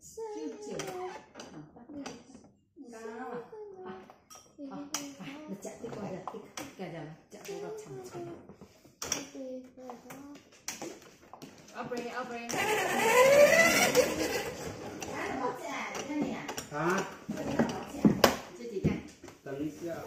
Aubrey. Hả? Tầm đi chưa?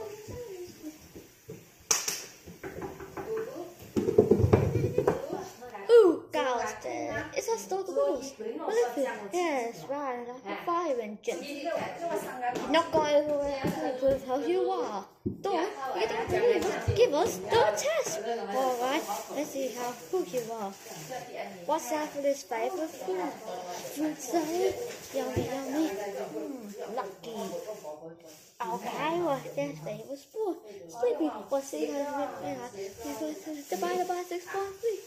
Ooh, girls, is that still the rules? What if it? Yes, right, like a fire engine. Not going to tell you what. Don't you don't believe us? Give us the test. Alright, let's see how good you are. What's Apple's favorite food? Fruit salad? Yummy. Lucky. Okay, well, that's favorite food. Sleepy. What's the divided by 6.3?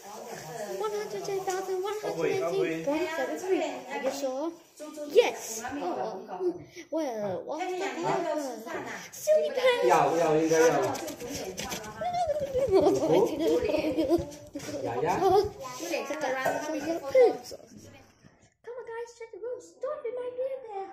110,118.73. Are you sure? Yes. Oh. Well, what's the answer? Silly pants. Giàu đi đây rồi. Dạ. Come on, guys, check the rules. Don't be my beer there.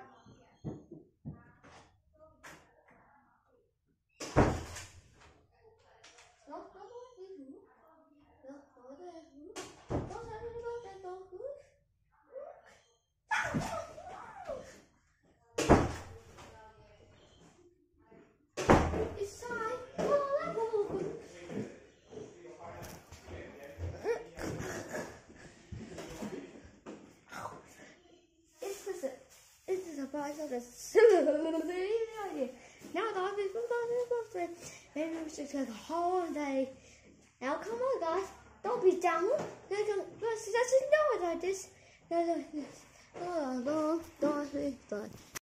Now guys, maybe we should take a holiday. Now come on guys, don't be dumb. Let's just know it like this.